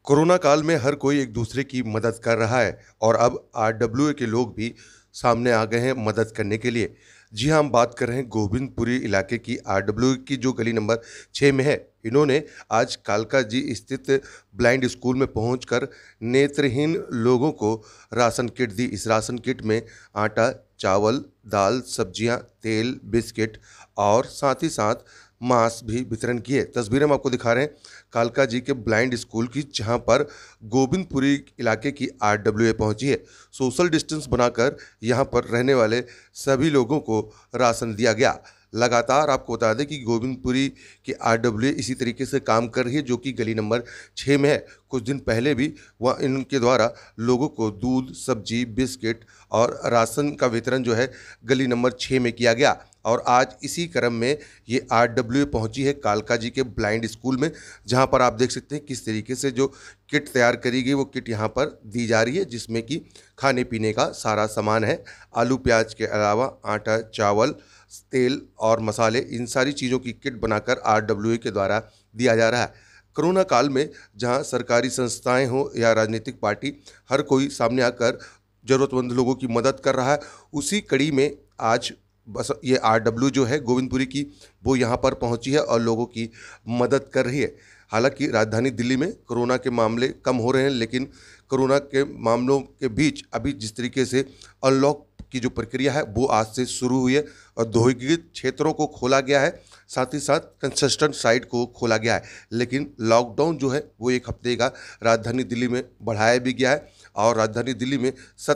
Corona काल में हर कोई एक दूसरे की मदद कर रहा है और अब आरडब्ल्यूए के लोग भी सामने आ गए हैं मदद करने के लिए। जी हाँ, हम बात कर रहे हैं गोविंदपुरी इलाके की आरडब्ल्यूए की जो गली नंबर 6 में है। इन्होंने आज कालका जी स्थित ब्लाइंड स्कूल में पहुंचकर नेत्रहीन लोगों को राशन किट दी। इस राशन किट में आटा, चावल, दाल, सब्जियां, तेल, बिस्किट और साथ ही साथ मास्क भी वितरण किए। तस्वीरें हम आपको दिखा रहे हैं कालका जी के ब्लाइंड स्कूल की, जहां पर गोविंदपुरी इलाके की आरडब्ल्यूए पहुंची है। सोशल डिस्टेंस बनाकर यहां पर रहने वाले सभी लोगों को राशन दिया गया। लगातार आपको बता दें कि गोविंदपुरी की आरडब्ल्यूए इसी तरीके से काम कर रही है, जो कि गली नंबर 6 में है। कुछ दिन पहले भी वह इनके द्वारा लोगों को दूध, सब्जी, बिस्किट और राशन का वितरण जो है गली नंबर 6 में किया गया। और आज इसी क्रम में ये आरडब्ल्यूए पहुंची है कालका जी के ब्लाइंड स्कूल में, जहां पर आप देख सकते हैं किस तरीके से जो किट तैयार करी गई वो किट यहां पर दी जा रही है, जिसमें कि खाने पीने का सारा सामान है। आलू प्याज के अलावा आटा, चावल, तेल और मसाले, इन सारी चीज़ों की किट बनाकर आरडब्ल्यूए के द्वारा दिया जा रहा है। कोरोना काल में जहां सरकारी संस्थाएं हो या राजनीतिक पार्टी, हर कोई सामने आकर ज़रूरतमंद लोगों की मदद कर रहा है। उसी कड़ी में आज बस ये आरडब्ल्यू जो है गोविंदपुरी की, वो यहाँ पर पहुँची है और लोगों की मदद कर रही है। हालांकि राजधानी दिल्ली में कोरोना के मामले कम हो रहे हैं, लेकिन कोरोना के मामलों के बीच अभी जिस तरीके से अनलॉक की जो प्रक्रिया है वो आज से शुरू हुई है। औद्योगिक क्षेत्रों को खोला गया है, साथ ही साथ कंस्ट्रक्शन साइट को खोला गया है, लेकिन लॉकडाउन जो है वो 1 हफ्ते का राजधानी दिल्ली में बढ़ाया भी गया है। और राजधानी दिल्ली में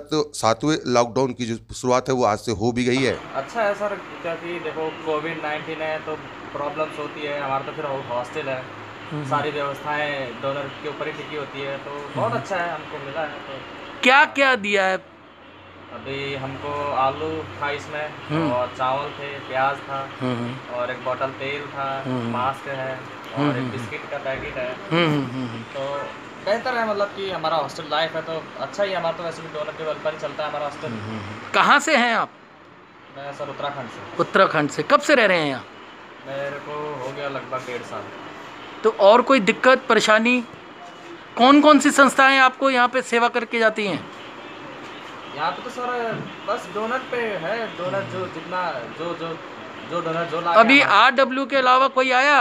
7वें लॉकडाउन की जो शुरुआत है वो आज से हो भी गई है। अच्छा है सर, क्योंकि देखो कोविड-19 है तो प्रॉब्लम्स होती है। हमारा तो फिर हॉस्टल है, सारी व्यवस्थाएं डोनर के ऊपर ही टिकी होती है, तो बहुत अच्छा है, हमको मिला है। तो क्या क्या दिया है? अभी हमको आलू था इसमें, और चावल थे, प्याज था, और एक बोतल तेल था, मास्क है, और एक बिस्किट का पैकेट है। तो बेहतर है, मतलब कि हमारा हॉस्टल लाइफ है तो अच्छा ही है। हमारा तो वैसे भी डोनर के बल पर ही चलता है हमारा हॉस्टल। कहाँ से हैं आप? मैं सर उत्तराखंड से। उत्तराखंड से। कब से रह रहे हैं यहाँ? मेरे को हो गया लगभग 1.5 साल। तो और कोई दिक्कत परेशानी? कौन कौन सी संस्थाएं आपको यहाँ पे सेवा करके जाती हैं? यहाँ पे तो सर बस डोनर पे है, डोनर जो जितना जो डोनर जो ला अभी आरडब्ल्यू के अलावा कोई आया?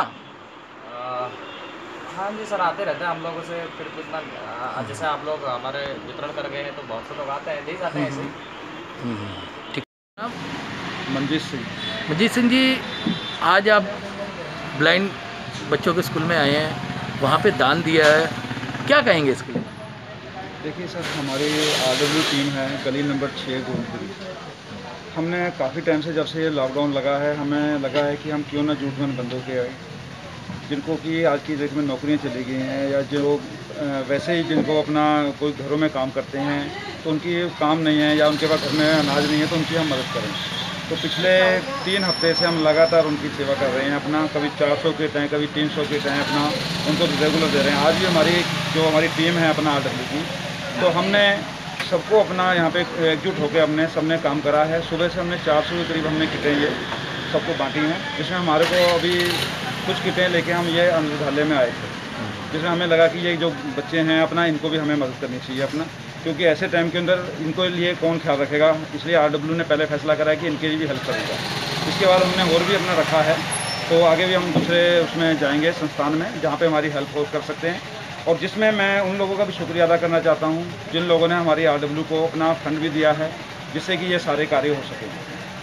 हाँ जी सर, आते रहते हैं हम लोगों से। फिर कुछ ना, जैसे आप लोग हमारे वितरण कर गए हैं तो बहुत से लोग आते हैं, दे जाते हैं ऐसे ही। ठीक। मनजीत सिंह। मनजीत सिंह जी, आज आप ब्लाइंड बच्चों के स्कूल में आए हैं, वहाँ पे दान दिया है, क्या कहेंगे इसके लिए? देखिए सर, हमारी आरडब्ल्यू टीम है गली नंबर 6 गोविंदपुरी। हमने काफ़ी टाइम से, जब से ये लॉकडाउन लगा है, हमें लगा है कि हम क्यों ना जरूरतमंद बंदों के आए, जिनको कि आज की डेट में नौकरियां चली गई हैं, या जो वैसे ही जिनको अपना कोई घरों में काम करते हैं तो उनकी काम नहीं है, या उनके पास घर में अनाज नहीं है, तो उनकी हम मदद करें। तो पिछले 3 हफ्ते से हम लगातार उनकी सेवा कर रहे हैं। अपना कभी 400 किट हैं, कभी 300 किट हैं, अपना उनको रेगुलर दे रहे हैं। आज भी हमारी टीम है अपना आरडब्ल्यू की, तो हमने सबको अपना यहाँ पे एकजुट होकर हमने सबने काम करा है। सुबह से हमने 400 के करीब हमने किटें ये सबको बांटी हैं, जिसमें हमारे को अभी कुछ किटें लेके हम ये अनाथालय में आए थे, जिसमें हमें लगा कि ये जो बच्चे हैं अपना, इनको भी हमें मदद करनी चाहिए अपना, क्योंकि ऐसे टाइम के अंदर इनको लिए कौन ख्याल रखेगा। इसलिए आरडब्ल्यू ने पहले फैसला करा है कि इनके लिए भी हेल्प करेगा। इसके बाद हमने और भी अपना रखा है, तो आगे भी हम दूसरे उसमें जाएंगे संस्थान में, जहाँ पे हमारी हेल्प कर सकते हैं। और जिसमें मैं उन लोगों का भी शुक्रिया अदा करना चाहता हूँ जिन लोगों ने हमारी आरडब्ल्यू को अपना फंड भी दिया है, जिससे कि ये सारे कार्य हो सकें।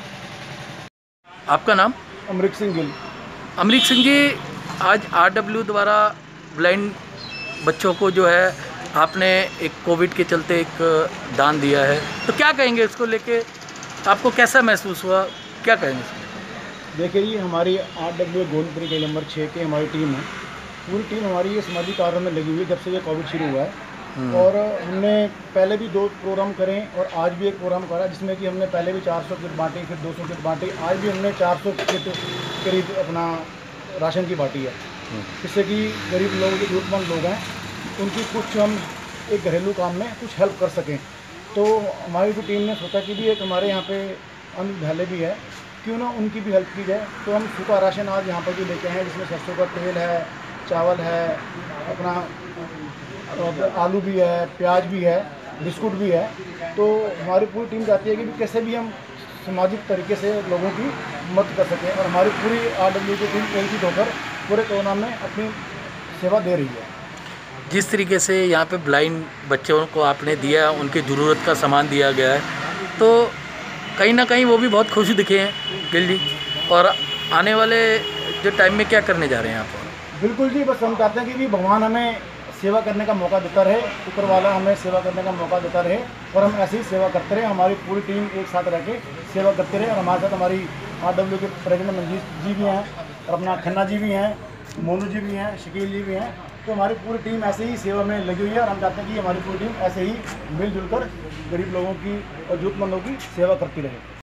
आपका नाम? अमरीक सिंह गिल। अमरीक सिंह जी, आज आरडब्ल्यू द्वारा ब्लाइंड बच्चों को जो है आपने एक कोविड के चलते एक दान दिया है, तो क्या कहेंगे इसको लेके? आपको कैसा महसूस हुआ, क्या कहेंगे इसको? देखिए जी, हमारी आरडब्ल्यू गोविंदपुरी गली नंबर 6 की हमारी टीम है। पूरी टीम हमारी ये सामाजिक कार्यों में लगी हुई है जब से ये कोविड शुरू हुआ है। और हमने पहले भी 2 प्रोग्राम करे और आज भी एक प्रोग्राम करा, जिसमें कि हमने पहले भी 400 किट बांटी, फिर 200 किट बांटी। आज भी हमने 400 किट करीब अपना राशन की बांटी है, जिससे कि गरीब लोग, जो जरूरतमंद लोग हैं, उनकी कुछ हम एक घरेलू काम में कुछ हेल्प कर सकें। तो हमारी जो टीम ने सोचा कि भी एक हमारे यहाँ पे अनाथालय भी है, क्यों ना उनकी भी हेल्प की जाए। तो हम सूखा राशन आज यहाँ पर भी लेके आए हैं, जिसमें सरसों का तेल है, चावल है, अपना आलू भी है, प्याज भी है, बिस्कुट भी है। तो हमारी पूरी टीम चाहती है कि कैसे भी हम सामाजिक तरीके से लोगों की मदद कर सकें, और हमारी पूरी RW की टीम एकजुट होकर पूरे कोरोना में अपनी सेवा दे रही है। जिस तरीके से यहाँ पे ब्लाइंड बच्चों को आपने दिया, उनकी ज़रूरत का सामान दिया गया है, तो कहीं ना कहीं वो भी बहुत खुश दिखे हैं गिल जी। और आने वाले जो टाइम में क्या करने जा रहे हैं आप? बिल्कुल जी, बस हम चाहते हैं कि भगवान हमें सेवा करने का मौका देता रहे, ऊपर वाला हमें सेवा करने का मौका देता रहे, और हम ऐसे ही सेवा करते रहे। हमारी पूरी टीम एक साथ रह के सेवा करते रहे, और हमारे साथ हमारी RW के प्रेसिडेंट मंजीत जी भी हैं, और अपना खन्ना जी भी हैं, मोनू जी भी हैं, शकील जी भी हैं। तो हमारी पूरी टीम ऐसे ही सेवा में लगी हुई है, और हम चाहते हैं कि हमारी पूरी टीम ऐसे ही मिलजुल कर गरीब लोगों की और जरूरतमंदों की सेवा करती रहे।